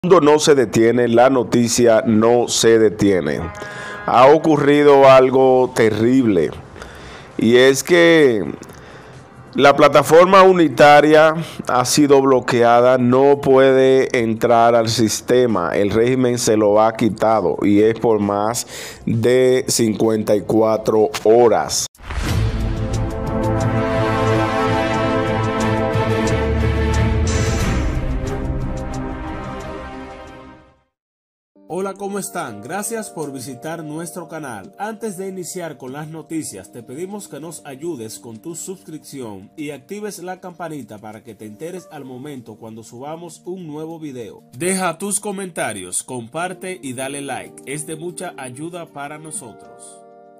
El mundo no se detiene, la noticia no se detiene. Ha ocurrido algo terrible y es que la plataforma unitaria ha sido bloqueada, no puede entrar al sistema. El régimen se lo ha quitado y es por más de 54 horas. Hola, ¿cómo están? Gracias por visitar nuestro canal. Antes de iniciar con las noticias, te pedimos que nos ayudes con tu suscripción y actives la campanita para que te enteres al momento cuando subamos un nuevo video. Deja tus comentarios, comparte y dale like. Es de mucha ayuda para nosotros.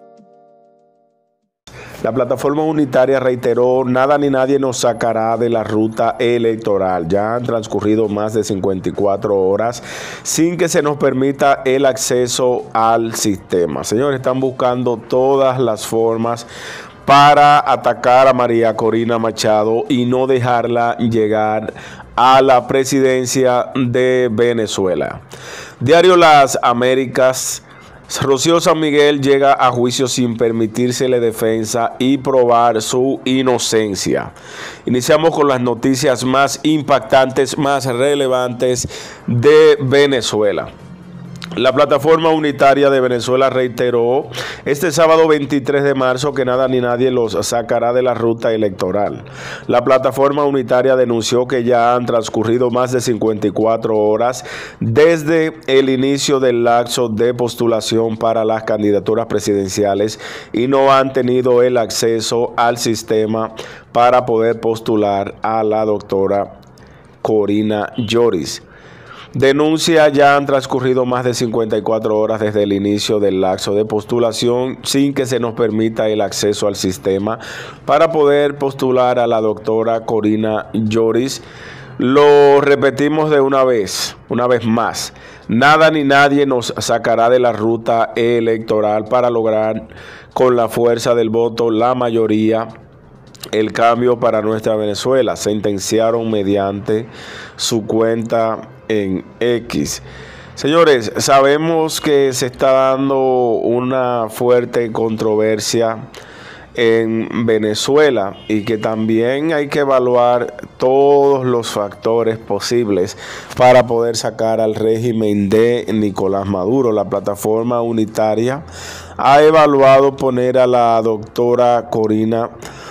La plataforma unitaria reiteró: nada ni nadie nos sacará de la ruta electoral. Ya han transcurrido más de 54 horas sin que se nos permita el acceso al sistema. Señores, están buscando todas las formas para atacar a María Corina Machado y no dejarla llegar a la presidencia de Venezuela. Diario Las Américas: Rocío San Miguel llega a juicio sin permitírsele defensa y probar su inocencia. Iniciamos con las noticias más impactantes, más relevantes de Venezuela. La plataforma unitaria de Venezuela reiteró este sábado 23 de marzo que nada ni nadie los sacará de la ruta electoral. La plataforma unitaria denunció que ya han transcurrido más de 54 horas desde el inicio del lapso de postulación para las candidaturas presidenciales y no han tenido el acceso al sistema para poder postular a la doctora Corina Lloris. Denuncia: ya han transcurrido más de 54 horas desde el inicio del lapso de postulación sin que se nos permita el acceso al sistema para poder postular a la doctora Corina Lloris. Lo repetimos de una vez más. Nada ni nadie nos sacará de la ruta electoral para lograr con la fuerza del voto la mayoría, el cambio para nuestra Venezuela, sentenciaron mediante su cuenta en X. Señores, sabemos que se está dando una fuerte controversia en Venezuela y que también hay que evaluar todos los factores posibles para poder sacar al régimen de Nicolás Maduro. La plataforma unitaria ha evaluado poner a la doctora Corina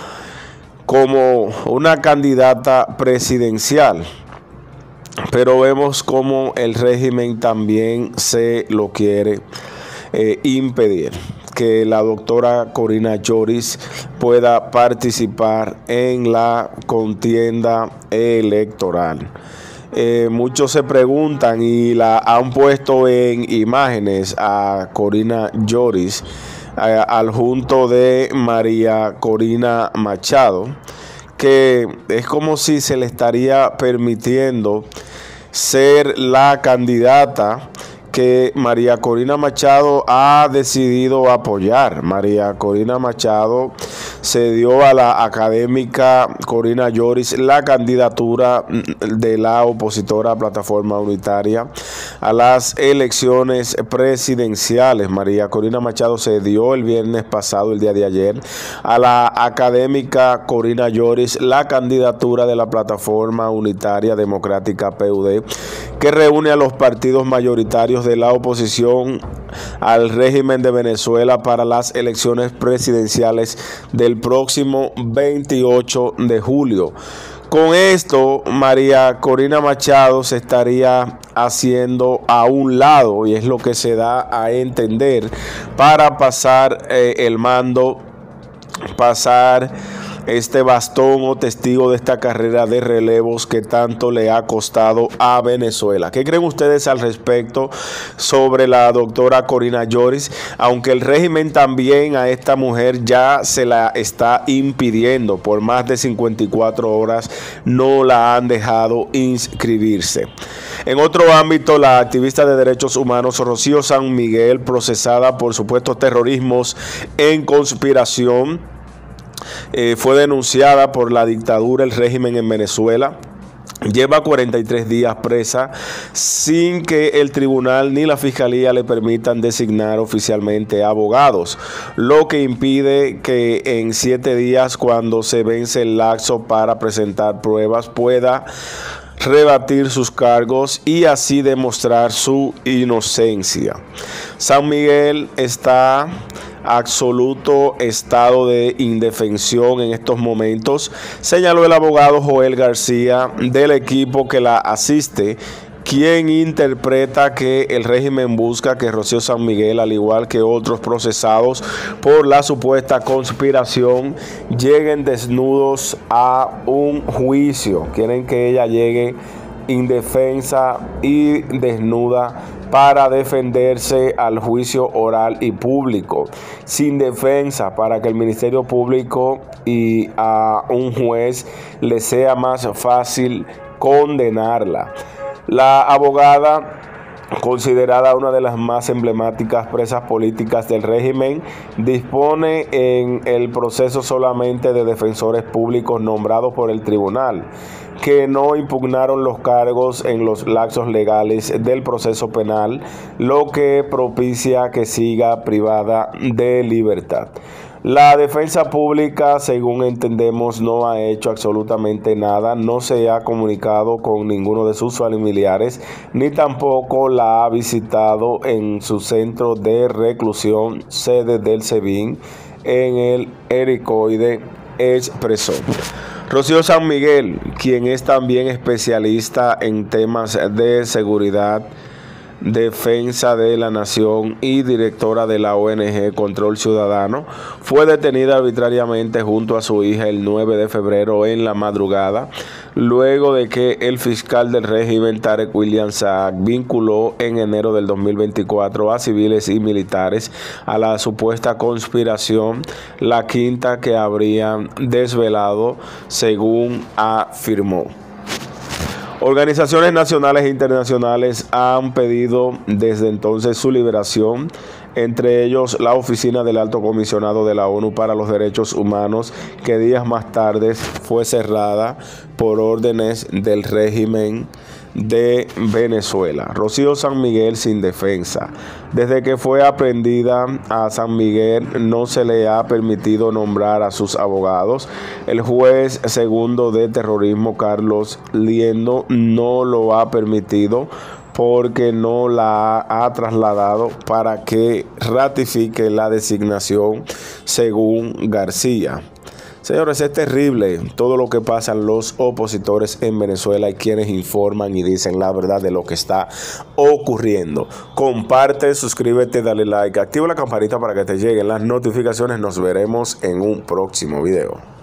como una candidata presidencial, pero vemos como el régimen también se lo quiere impedir que la doctora Corina Lloris pueda participar en la contienda electoral. Muchos se preguntan y la han puesto en imágenes a Corina Lloris al junto de María Corina Machado, que es como si se le estaría permitiendo ser la candidata que María Corina Machado ha decidido apoyar. María Corina Machado se dio a la académica Corina Lloris la candidatura de la opositora plataforma unitaria a las elecciones presidenciales. María Corina Machado se dio el viernes pasado, el día de ayer, a la académica Corina Lloris la candidatura de la plataforma unitaria democrática PUD, que reúne a los partidos mayoritarios de la oposición al régimen de Venezuela para las elecciones presidenciales del próximo 28 de julio. Con esto, María Corina Machado se estaría haciendo a un lado, y es lo que se da a entender, para pasar el mando, pasar este bastón o testigo de esta carrera de relevos que tanto le ha costado a Venezuela. ¿Qué creen ustedes al respecto sobre la doctora Corina Lloris? Aunque el régimen también a esta mujer ya se la está impidiendo, por más de 54 horas no la han dejado inscribirse. En otro ámbito, la activista de derechos humanos Rocío San Miguel, procesada por supuestos terrorismos en conspiración, fue denunciada por la dictadura, el régimen en Venezuela, lleva 43 días presa sin que el tribunal ni la fiscalía le permitan designar oficialmente abogados, lo que impide que en 7 días, cuando se vence el lapso para presentar pruebas, pueda rebatir sus cargos y así demostrar su inocencia. San Miguel está absoluto estado de indefensión en estos momentos, señaló el abogado Joel García del equipo que la asiste, quien interpreta que el régimen busca que Rocío San Miguel, al igual que otros procesados por la supuesta conspiración, lleguen desnudos a un juicio. Quieren que ella llegue indefensa y desnuda para defenderse al juicio oral y público, sin defensa, para que el Ministerio Público y a un juez le sea más fácil condenarla. La abogada, considerada una de las más emblemáticas presas políticas del régimen, dispone en el proceso solamente de defensores públicos nombrados por el tribunal, que no impugnaron los cargos en los lapsos legales del proceso penal, lo que propicia que siga privada de libertad. La defensa pública, según entendemos, no ha hecho absolutamente nada, no se ha comunicado con ninguno de sus familiares, ni tampoco la ha visitado en su centro de reclusión, sede del SEBIN, en el Helicoide Expreso. Rocío San Miguel, quien es también especialista en temas de seguridad, defensa de la nación y directora de la ONG Control Ciudadano, fue detenida arbitrariamente junto a su hija el 9 de febrero en la madrugada, luego de que el fiscal del régimen, Tarek William Saab, vinculó en enero del 2024 a civiles y militares a la supuesta conspiración, la quinta que habrían desvelado, según afirmó. Organizaciones nacionales e internacionales han pedido desde entonces su liberación, entre ellos la Oficina del Alto Comisionado de la ONU para los Derechos Humanos, que días más tarde fue cerrada por órdenes del régimen de Venezuela. Rocío San Miguel sin defensa. Desde que fue aprehendida a San Miguel no se le ha permitido nombrar a sus abogados. El juez segundo de terrorismo, Carlos Liendo, no lo ha permitido porque no la ha trasladado para que ratifique la designación, según García. Señores, es terrible todo lo que pasan los opositores en Venezuela y quienes informan y dicen la verdad de lo que está ocurriendo. Comparte, suscríbete, dale like, activa la campanita para que te lleguen las notificaciones. Nos veremos en un próximo video.